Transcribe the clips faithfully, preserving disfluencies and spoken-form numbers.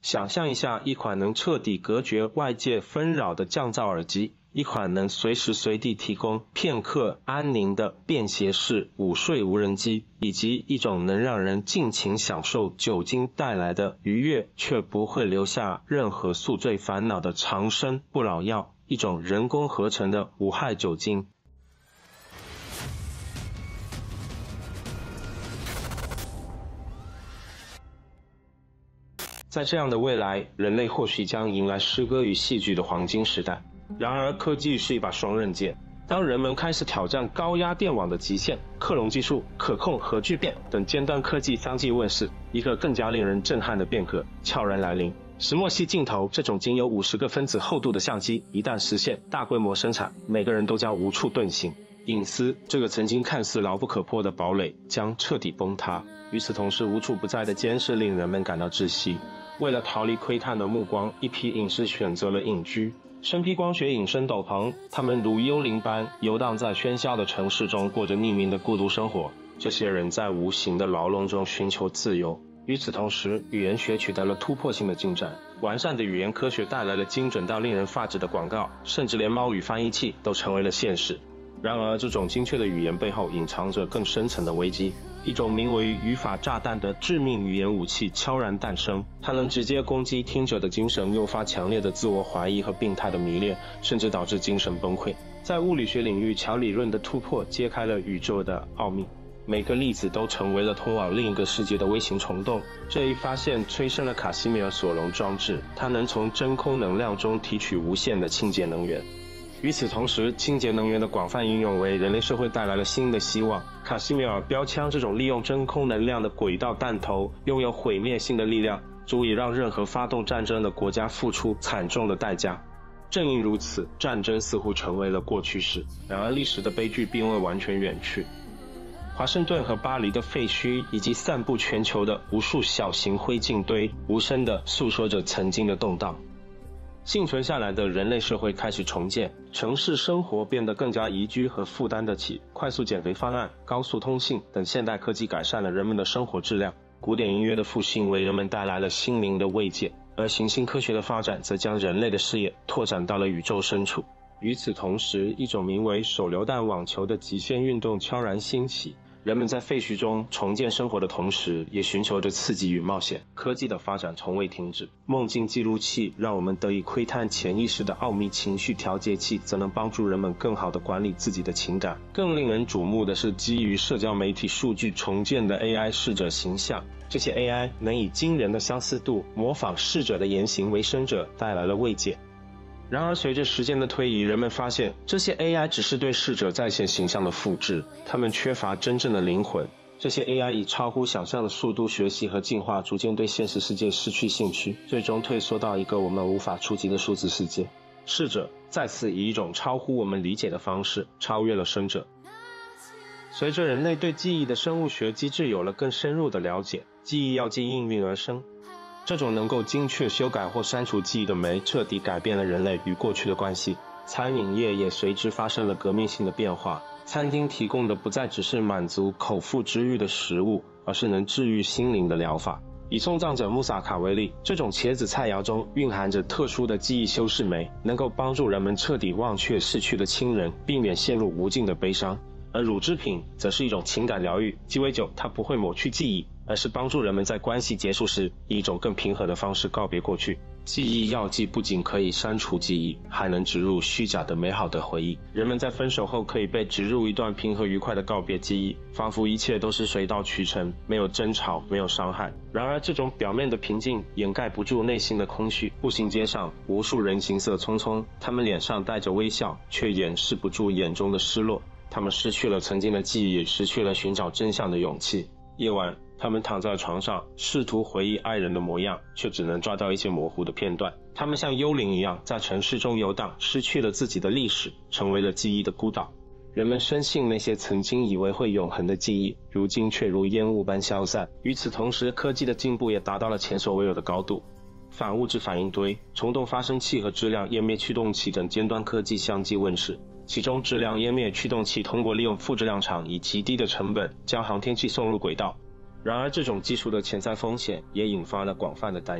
想象一下，一款能彻底隔绝外界纷扰的降噪耳机，一款能随时随地提供片刻安宁的便携式午睡无人机，以及一种能让人尽情享受酒精带来的愉悦，却不会留下任何宿醉烦恼的长生不老药，一种人工合成的无害酒精。在这样的未来，人类或许将迎来诗歌与戏剧的黄金时代。然而，科技是一把双刃剑。当人们开始挑战高压电网的极限，克隆技术、可控核聚变等尖端科技相继问世，一个更加令人震撼的变革悄然来临。石墨烯镜头这种仅有五十个分子厚度的相机，一旦实现大规模生产，每个人都将无处遁形。隐私这个曾经看似牢不可破的堡垒将彻底崩塌。与此同时，无处不在的监视令人们感到窒息。为了逃离窥探的目光，一批隐士选择了隐居。身披光学隐身斗篷，他们如幽灵般游荡在喧嚣的城市中，过着匿名的孤独生活。这些人在无形的牢笼中寻求自由。与此同时，语言学取得了突破性的进展。完善的语言科学带来了精准到令人发指的广告，甚至连猫语翻译器都成为了现实。然而，这种精确的语言背后隐藏着更深层的危机。一种名为语法炸弹的致命语言武器悄然诞生，它能直接攻击听者的精神，诱发强烈的自我怀疑和病态的迷恋，甚至导致精神崩溃。在物理学领域，乔理论的突破揭开了宇宙的奥秘，每个粒子都成为了通往另一个世界的微型虫洞。这一发现催生了卡西米尔索隆装置，它能从真空能量中提取无限的清洁能源。与此同时，清洁能源的广泛应用为人类社会带来了新的希望。卡西米尔标枪这种利用真空能量的轨道弹头，拥有毁灭性的力量，足以让任何发动战争的国家付出惨重的代价。正因如此，战争似乎成为了过去式。然而，历史的悲剧并未完全远去。华盛顿和巴黎的废墟，以及散布全球的无数小型灰烬堆，无声地诉说着曾经的动荡。幸存下来的人类社会开始重建，城市生活变得更加宜居和负担得起。快速减肥方案、高速通信等现代科技改善了人们的生活质量。古典音乐的复兴为人们带来了心灵的慰藉，而行星科学的发展则将人类的视野拓展到了宇宙深处。与此同时，一种名为手榴弹网球的极限运动悄然兴起。人们在废墟中重建生活的同时，也寻求着刺激与冒险。科技的发展从未停止。梦境记录器让我们得以窥探潜意识的奥秘，情绪调节器则能帮助人们更好地管理自己的情感。更令人瞩目的是，基于社交媒体数据重建的 A I 逝者形象。这些 A I 能以惊人的相似度模仿逝者的言行为生者，带来了慰藉。然而，随着时间的推移，人们发现这些 A I 只是对逝者再现形象的复制，它们缺乏真正的灵魂。这些 A I 以超乎想象的速度学习和进化，逐渐对现实世界失去兴趣，最终退缩到一个我们无法触及的数字世界。逝者再次以一种超乎我们理解的方式超越了生者。随着人类对记忆的生物学机制有了更深入的了解，记忆要既应运而生。这种能够精确修改或删除记忆的酶，彻底改变了人类与过去的关系。餐饮业也随之发生了革命性的变化。餐厅提供的不再只是满足口腹之欲的食物，而是能治愈心灵的疗法。以送葬者穆萨卡为例，这种茄子菜肴中蕴含着特殊的记忆修饰酶，能够帮助人们彻底忘却逝去的亲人，避免陷入无尽的悲伤。而乳制品则是一种情感疗愈，鸡尾酒它不会抹去记忆，而是帮助人们在关系结束时以一种更平和的方式告别过去。记忆药剂不仅可以删除记忆，还能植入虚假的美好的回忆。人们在分手后可以被植入一段平和愉快的告别记忆，仿佛一切都是水到渠成，没有争吵，没有伤害。然而，这种表面的平静掩盖不住内心的空虚。步行街上，无数人行色匆匆，他们脸上带着微笑，却掩饰不住眼中的失落。他们失去了曾经的记忆，失去了寻找真相的勇气。夜晚，他们躺在床上，试图回忆爱人的模样，却只能抓到一些模糊的片段。他们像幽灵一样在城市中游荡，失去了自己的历史，成为了记忆的孤岛。人们深信那些曾经以为会永恒的记忆，如今却如烟雾般消散。与此同时，科技的进步也达到了前所未有的高度。反物质反应堆、虫洞发生器和质量湮灭驱动器等尖端科技相继问世。其中，质量湮灭驱动器通过利用负质量场以极低的成本将航天器送入轨道。然而，这种技术的潜在风险也引发了广泛的担忧。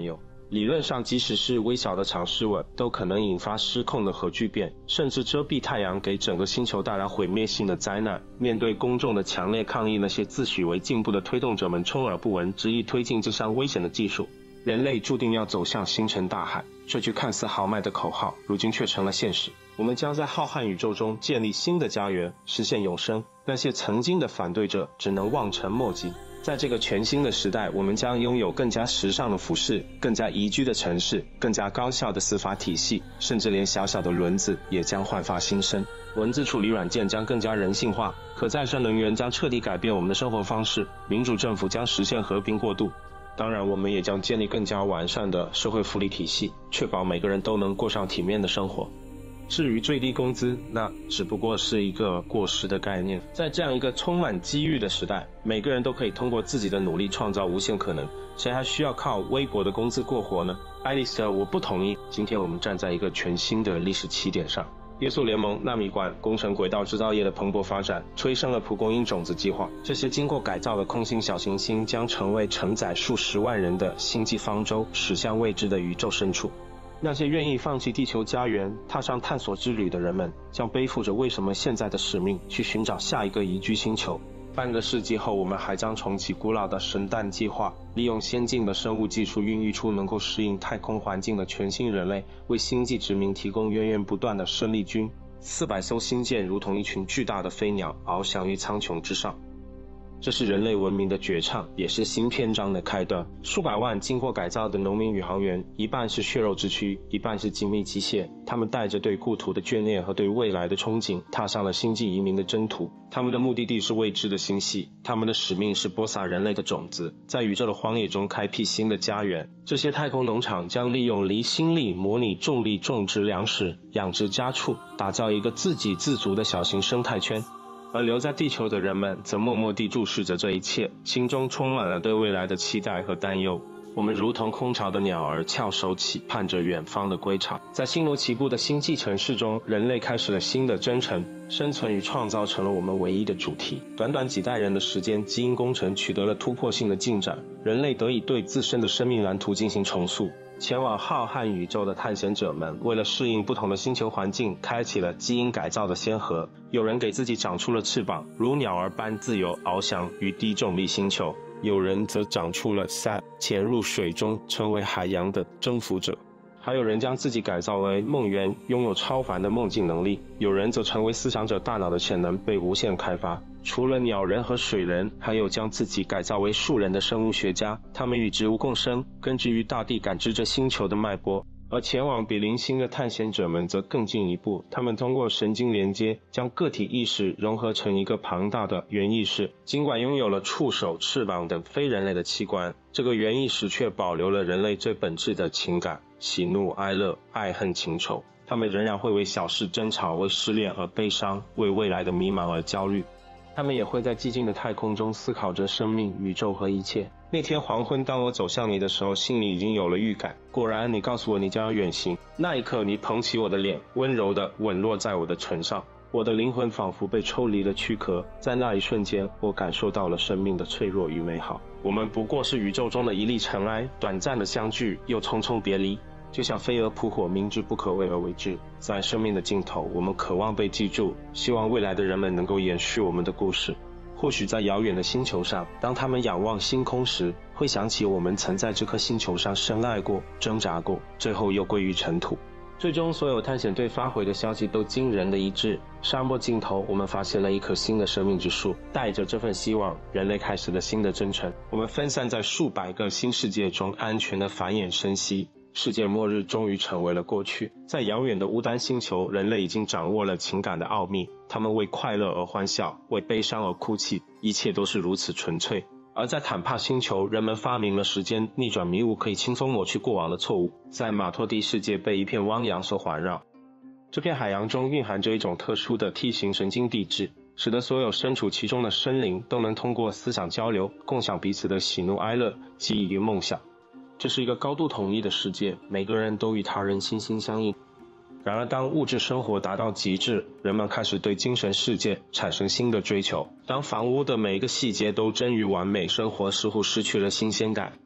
理论上，即使是微小的场湿吻，都可能引发失控的核聚变，甚至遮蔽太阳，给整个星球带来毁灭性的灾难。面对公众的强烈抗议，那些自诩为进步的推动者们充耳不闻，执意推进这项危险的技术。人类注定要走向星辰大海，这句看似豪迈的口号，如今却成了现实。我们将在浩瀚宇宙中建立新的家园，实现永生。那些曾经的反对者只能望尘莫及。在这个全新的时代，我们将拥有更加时尚的服饰，更加宜居的城市，更加高效的司法体系，甚至连小小的轮子也将焕发新生。文字处理软件将更加人性化，可再生能源将彻底改变我们的生活方式，民主政府将实现和平过渡。当然，我们也将建立更加完善的社会福利体系，确保每个人都能过上体面的生活。至于最低工资，那只不过是一个过时的概念。在这样一个充满机遇的时代，每个人都可以通过自己的努力创造无限可能，谁还需要靠微薄的工资过活呢？爱丽丝，我不同意。今天我们站在一个全新的历史起点上。耶稣联盟、纳米管、工程轨道制造业的蓬勃发展，催生了蒲公英种子计划。这些经过改造的空心小行星将成为承载数十万人的星际方舟，驶向未知的宇宙深处。那些愿意放弃地球家园，踏上探索之旅的人们，将背负着为什么现在的使命，去寻找下一个宜居星球。半个世纪后，我们还将重启古老的神诞计划，利用先进的生物技术，孕育出能够适应太空环境的全新人类，为星际殖民提供源源不断的生力军。四百艘星舰如同一群巨大的飞鸟，翱翔于苍穹之上。这是人类文明的绝唱，也是新篇章的开端。数百万经过改造的农民宇航员，一半是血肉之躯，一半是精密机械。他们带着对故土的眷恋和对未来的憧憬，踏上了星际移民的征途。他们的目的地是未知的星系，他们的使命是播撒人类的种子，在宇宙的荒野中开辟新的家园。这些太空农场将利用离心力模拟重力种植粮食，养殖家畜，打造一个自给自足的小型生态圈。而留在地球的人们则默默地注视着这一切，心中充满了对未来的期待和担忧。我们如同空巢的鸟儿，翘首企盼着远方的归巢。在星罗棋布的星际城市中，人类开始了新的征程，生存与创造成了我们唯一的主题。短短几代人的时间，基因工程取得了突破性的进展，人类得以对自身的生命蓝图进行重塑。前往浩瀚宇宙的探险者们，为了适应不同的星球环境，开启了基因改造的先河。有人给自己长出了翅膀，如鸟儿般自由翱翔于低重力星球；有人则长出了鳃，潜入水中，成为海洋的征服者。还有人将自己改造为梦魇，拥有超凡的梦境能力；有人则成为思想者，大脑的潜能被无限开发。除了鸟人和水人，还有将自己改造为树人的生物学家，他们与植物共生，根植于大地，感知着星球的脉搏。而前往比邻星的探险者们则更进一步，他们通过神经连接，将个体意识融合成一个庞大的原意识。尽管拥有了触手、翅膀等非人类的器官，这个原意识却保留了人类最本质的情感：喜怒哀乐、爱恨情仇。他们仍然会为小事争吵，为失恋而悲伤，为未来的迷茫而焦虑。他们也会在寂静的太空中思考着生命、宇宙和一切。那天黄昏，当我走向你的时候，心里已经有了预感。果然，你告诉我你将要远行。那一刻，你捧起我的脸，温柔地吻落在我的唇上。我的灵魂仿佛被抽离了躯壳，在那一瞬间，我感受到了生命的脆弱与美好。我们不过是宇宙中的一粒尘埃，短暂的相聚，又匆匆别离。就像飞蛾扑火，明知不可为而为之。在生命的尽头，我们渴望被记住，希望未来的人们能够延续我们的故事。或许在遥远的星球上，当他们仰望星空时，会想起我们曾在这颗星球上深爱过、挣扎过，最后又归于尘土。最终，所有探险队发回的消息都惊人的一致。沙漠尽头，我们发现了一棵新的生命之树，带着这份希望，人类开始了新的征程。我们分散在数百个新世界中，安全的繁衍生息。世界末日终于成为了过去。在遥远的乌丹星球，人类已经掌握了情感的奥秘，他们为快乐而欢笑，为悲伤而哭泣，一切都是如此纯粹。而在坦帕星球，人们发明了时间逆转迷雾，可以轻松抹去过往的错误。在马托蒂世界被一片汪洋所环绕，这片海洋中蕴含着一种特殊的 T 型神经递质，使得所有身处其中的生灵都能通过思想交流，共享彼此的喜怒哀乐、记忆与梦想。这是一个高度统一的世界，每个人都与他人心心相印。然而，当物质生活达到极致，人们开始对精神世界产生新的追求。当房屋的每一个细节都臻于完美，生活似乎失去了新鲜感。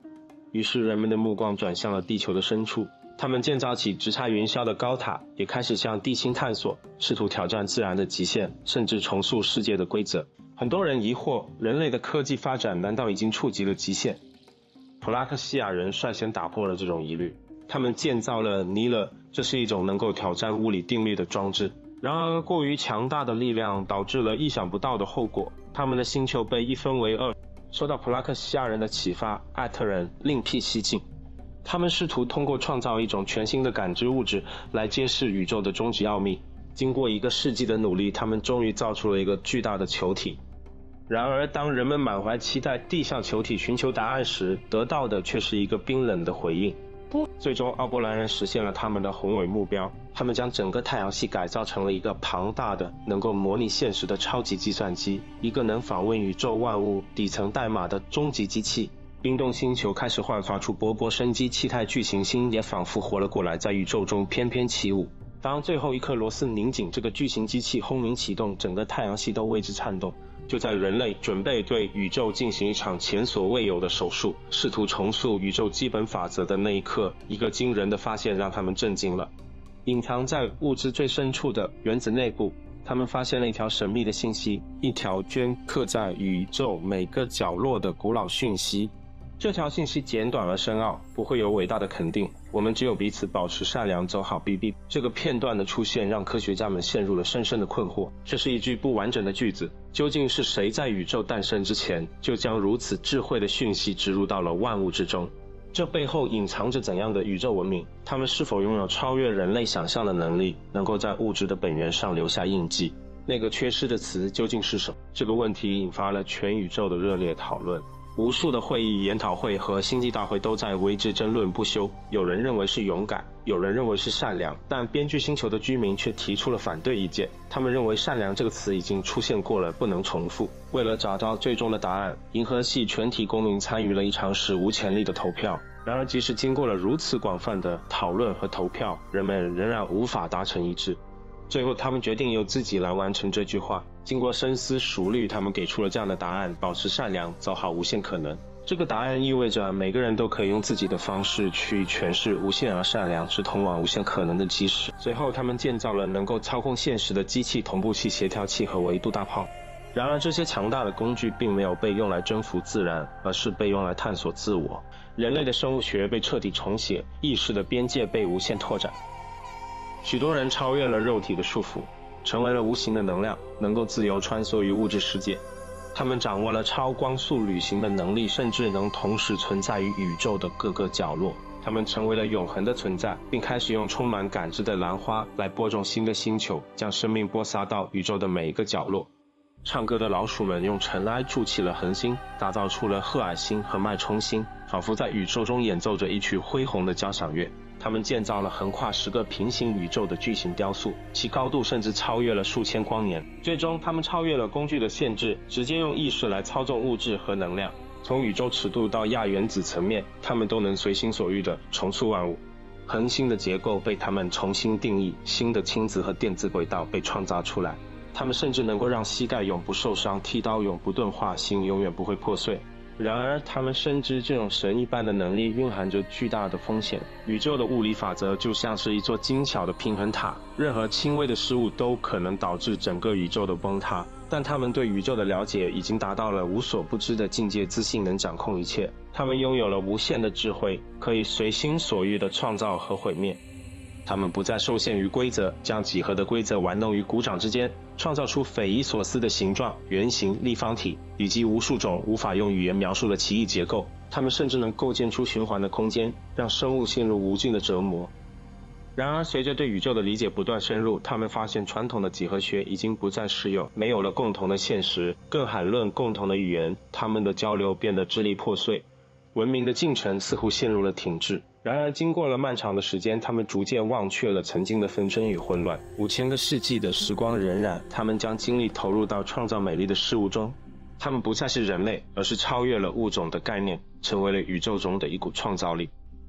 于是人们的目光转向了地球的深处，他们建造起直插云霄的高塔，也开始向地心探索，试图挑战自然的极限，甚至重塑世界的规则。很多人疑惑，人类的科技发展难道已经触及了极限？普拉克西亚人率先打破了这种疑虑，他们建造了尼勒，这是一种能够挑战物理定律的装置。然而过于强大的力量导致了意想不到的后果，他们的星球被一分为二。受到普拉克西亚人的启发，艾特人另辟蹊径，他们试图通过创造一种全新的感知物质来揭示宇宙的终极奥秘。经过一个世纪的努力，他们终于造出了一个巨大的球体。然而当人们满怀期待地向球体寻求答案时，得到的却是一个冰冷的回应。不，最终奥波兰人实现了他们的宏伟目标，他们将整个太阳系改造成了一个庞大的能够模拟现实的超级计算机，一个能访问宇宙万物底层代码的终极机器。冰冻星球开始焕发出勃勃生机，气态巨行星也仿佛活了过来，在宇宙中翩翩起舞。当最后一颗螺丝拧紧，这个巨型机器轰鸣启动，整个太阳系都为之颤动。就在人类准备对宇宙进行一场前所未有的手术，试图重塑宇宙基本法则的那一刻，一个惊人的发现让他们震惊了。隐藏在物质最深处的原子内部，他们发现了一条神秘的信息，一条镌刻在宇宙每个角落的古老讯息。这条信息简短而深奥，不会有伟大的肯定，我们只有彼此保持善良，走好 B B。 这个片段的出现让科学家们陷入了深深的困惑，这是一句不完整的句子，究竟是谁在宇宙诞生之前就将如此智慧的讯息植入到了万物之中？这背后隐藏着怎样的宇宙文明？他们是否拥有超越人类想象的能力，能够在物质的本源上留下印记？那个缺失的词究竟是什么？这个问题引发了全宇宙的热烈讨论，无数的会议、研讨会和星际大会都在为之争论不休。有人认为是勇敢，有人认为是善良，但编剧星球的居民却提出了反对意见。他们认为善良这个词已经出现过了，不能重复。为了找到最终的答案，银河系全体公民参与了一场史无前例的投票。然而即使经过了如此广泛的讨论和投票，人们仍然无法达成一致。最后他们决定由自己来完成这句话。经过深思熟虑，他们给出了这样的答案：保持善良，走好无限可能。这个答案意味着每个人都可以用自己的方式去诠释无限而善良是通往无限可能的基石。随后他们建造了能够操控现实的机器、同步器、协调器和维度大炮。然而这些强大的工具并没有被用来征服自然，而是被用来探索自我。人类的生物学被彻底重写，意识的边界被无限拓展。许多人超越了肉体的束缚，成为了无形的能量，能够自由穿梭于物质世界。他们掌握了超光速旅行的能力，甚至能同时存在于宇宙的各个角落。他们成为了永恒的存在，并开始用充满感知的兰花来播种新的星球，将生命播撒到宇宙的每一个角落。唱歌的老鼠们用尘埃筑起了恒星，打造出了赫尔星和脉冲星，仿佛在宇宙中演奏着一曲恢宏的交响乐。他们建造了横跨十个平行宇宙的巨型雕塑，其高度甚至超越了数千光年。最终他们超越了工具的限制，直接用意识来操纵物质和能量。从宇宙尺度到亚原子层面，他们都能随心所欲地重塑万物。恒星的结构被他们重新定义，新的氢子和电子轨道被创造出来。他们甚至能够让膝盖永不受伤，剃刀永不钝化，心永远不会破碎。然而他们深知这种神一般的能力蕴含着巨大的风险。宇宙的物理法则就像是一座精巧的平衡塔，任何轻微的失误都可能导致整个宇宙的崩塌。但他们对宇宙的了解已经达到了无所不知的境界，自信能掌控一切。他们拥有了无限的智慧，可以随心所欲地创造和毁灭。他们不再受限于规则，将几何的规则玩弄于股掌之间，创造出匪夷所思的形状、圆形、立方体，以及无数种无法用语言描述的奇异结构。他们甚至能构建出循环的空间，让生物陷入无尽的折磨。然而随着对宇宙的理解不断深入，他们发现传统的几何学已经不再适用，没有了共同的现实，更罕论共同的语言，他们的交流变得支离破碎，文明的进程似乎陷入了停滞。然而经过了漫长的时间，他们逐渐忘却了曾经的纷争与混乱。五千个世纪的时光荏苒，他们将精力投入到创造美丽的事物中。他们不再是人类，而是超越了物种的概念，成为了宇宙中的一股创造力。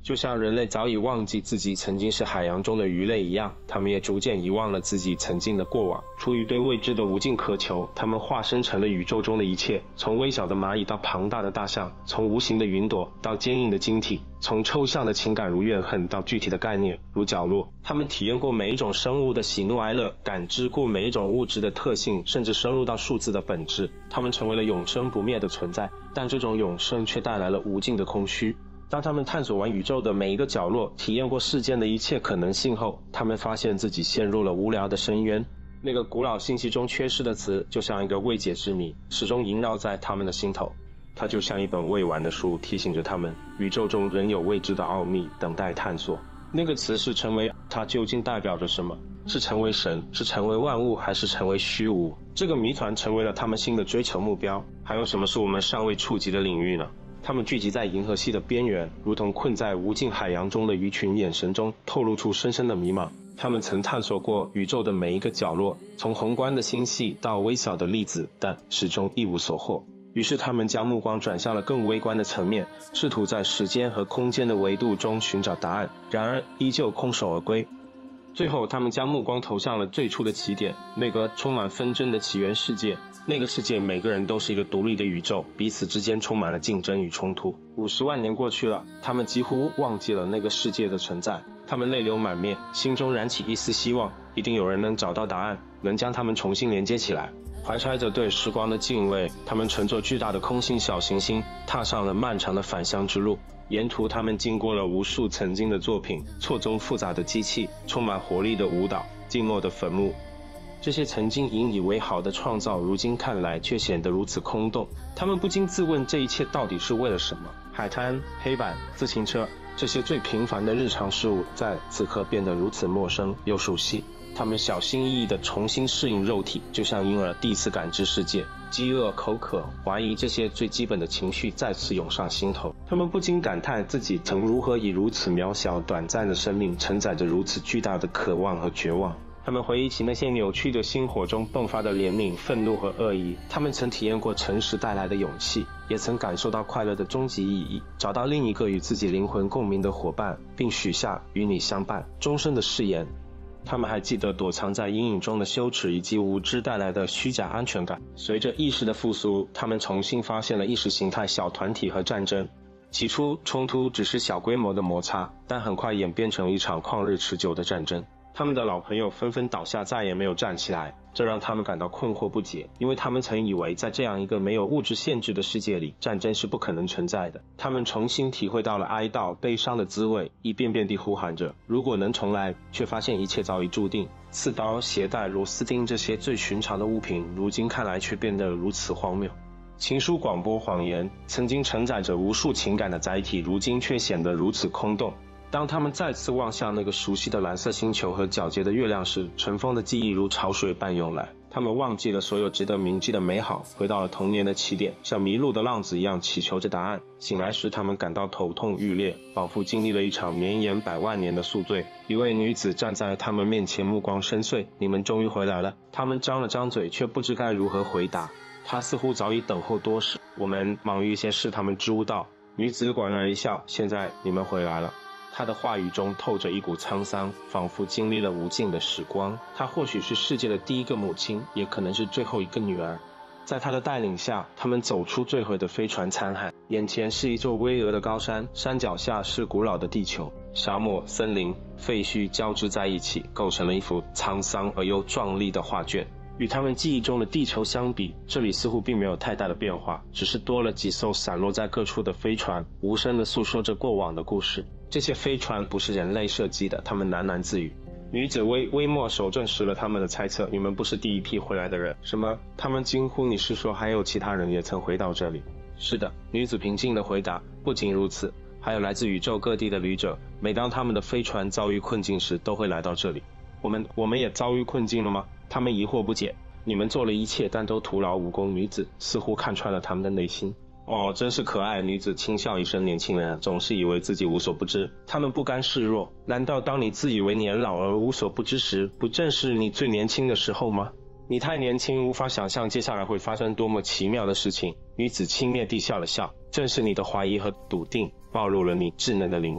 就像人类早已忘记自己曾经是海洋中的鱼类一样，他们也逐渐遗忘了自己曾经的过往。出于对未知的无尽渴求，他们化身成了宇宙中的一切，从微小的蚂蚁到庞大的大象，从无形的云朵到坚硬的晶体，从抽象的情感如怨恨到具体的概念如角落。他们体验过每一种生物的喜怒哀乐，感知过每一种物质的特性，甚至深入到数字的本质。他们成为了永生不灭的存在，但这种永生却带来了无尽的空虚。当他们探索完宇宙的每一个角落，体验过世间的一切可能性后，他们发现自己陷入了无聊的深渊。那个古老信息中缺失的词，就像一个未解之谜，始终萦绕在他们的心头。它就像一本未完的书，提醒着他们，宇宙中仍有未知的奥秘等待探索。那个词是成为，它究竟代表着什么？是成为神，是成为万物，还是成为虚无？这个谜团成为了他们新的追求目标。还有什么是我们尚未触及的领域呢？他们聚集在银河系的边缘，如同困在无尽海洋中的鱼群，眼神中透露出深深的迷茫。他们曾探索过宇宙的每一个角落，从宏观的星系到微小的粒子，但始终一无所获。于是他们将目光转向了更微观的层面，试图在时间和空间的维度中寻找答案，然而依旧空手而归。最后他们将目光投向了最初的起点，那个充满纷争的起源世界。那个世界每个人都是一个独立的宇宙，彼此之间充满了竞争与冲突。五十万年过去了，他们几乎忘记了那个世界的存在。他们泪流满面，心中燃起一丝希望，一定有人能找到答案，能将他们重新连接起来。怀揣着对时光的敬畏，他们乘坐巨大的空心小行星，踏上了漫长的返乡之路。沿途他们经过了无数曾经的作品，错综复杂的机器，充满活力的舞蹈，静默的坟墓。这些曾经引以为豪的创造，如今看来却显得如此空洞。他们不禁自问，这一切到底是为了什么？海滩、黑板、自行车，这些最平凡的日常事物，在此刻变得如此陌生又熟悉。他们小心翼翼地重新适应肉体，就像婴儿第一次感知世界。饥饿、口渴、怀疑，这些最基本的情绪再次涌上心头。他们不禁感叹自己曾如何以如此渺小短暂的生命，承载着如此巨大的渴望和绝望。他们回忆起那些扭曲的心火中迸发的怜悯、愤怒和恶意。他们曾体验过诚实带来的勇气，也曾感受到快乐的终极意义，找到另一个与自己灵魂共鸣的伙伴，并许下与你相伴终身的誓言。他们还记得躲藏在阴影中的羞耻以及无知带来的虚假安全感。随着意识的复苏，他们重新发现了意识形态小团体和战争。起初冲突只是小规模的摩擦，但很快演变成一场旷日持久的战争。他们的老朋友纷纷倒下，再也没有站起来，这让他们感到困惑不解，因为他们曾以为在这样一个没有物质限制的世界里，战争是不可能存在的。他们重新体会到了哀悼、悲伤的滋味，一遍遍地呼喊着如果能重来，却发现一切早已注定。刺刀、鞋带、螺丝钉，这些最寻常的物品，如今看来却变得如此荒谬。情书、广播、谎言，曾经承载着无数情感的载体，如今却显得如此空洞。当他们再次望向那个熟悉的蓝色星球和皎洁的月亮时，尘封的记忆如潮水般涌来。他们忘记了所有值得铭记的美好，回到了童年的起点，像迷路的浪子一样祈求着答案。醒来时，他们感到头痛欲裂，仿佛经历了一场绵延百万年的宿醉。一位女子站在他们面前，目光深邃：“你们终于回来了。”他们张了张嘴，却不知该如何回答。她似乎早已等候多时。我们忙于一些事，他们知悟道。女子莞尔一笑：“现在你们回来了。”他的话语中透着一股沧桑，仿佛经历了无尽的时光。她或许是世界的第一个母亲，也可能是最后一个女儿。在他的带领下，他们走出坠毁的飞船残骸，眼前是一座巍峨的高山，山脚下是古老的地球，沙漠、森林、废墟交织在一起，构成了一幅沧桑而又壮丽的画卷。与他们记忆中的地球相比，这里似乎并没有太大的变化，只是多了几艘散落在各处的飞船，无声地诉说着过往的故事。这些飞船不是人类设计的，他们喃喃自语。女子微微默手证实了他们的猜测，你们不是第一批回来的人。什么？他们惊呼，你是说还有其他人也曾回到这里？是的，女子平静地回答。不仅如此，还有来自宇宙各地的旅者，每当他们的飞船遭遇困境时，都会来到这里。我们我们也遭遇困境了吗？他们疑惑不解。你们做了一切，但都徒劳无功。女子似乎看穿了他们的内心。哦，真是可爱。女子轻笑一声，年轻人总是以为自己无所不知。他们不甘示弱。难道当你自以为年老而无所不知时，不正是你最年轻的时候吗？你太年轻，无法想象接下来会发生多么奇妙的事情。女子轻蔑地笑了笑。正是你的怀疑和笃定，暴露了你稚嫩的灵魂。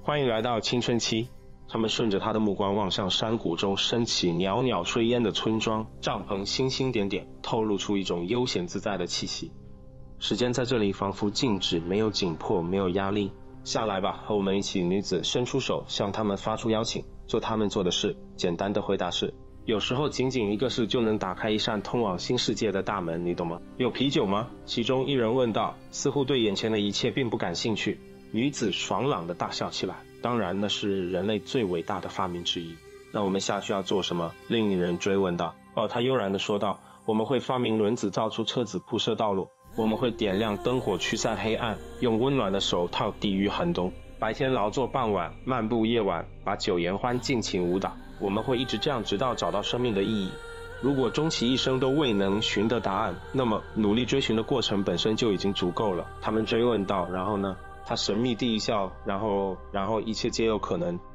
欢迎来到青春期。他们顺着他的目光望向山谷中升起袅袅炊烟的村庄，帐篷星星点点，透露出一种悠闲自在的气息。时间在这里仿佛静止，没有紧迫，没有压力。下来吧，和我们一起。女子伸出手向他们发出邀请，做他们做的事。简单的回答是，有时候仅仅一个事就能打开一扇通往新世界的大门，你懂吗？有啤酒吗？其中一人问道，似乎对眼前的一切并不感兴趣。女子爽朗地大笑起来，当然那是人类最伟大的发明之一。那我们下去要做什么？另一人追问道。哦，他悠然地说道，我们会发明轮子造出车子铺设道路，我们会点亮灯火驱散黑暗，用温暖的手套抵御寒冬，白天劳作，傍晚漫步，夜晚把酒言欢，尽情舞蹈。我们会一直这样直到找到生命的意义。如果终其一生都未能寻得答案，那么努力追寻的过程本身就已经足够了。他们追问道，然后呢？他神秘地一笑，然后然后一切皆有可能。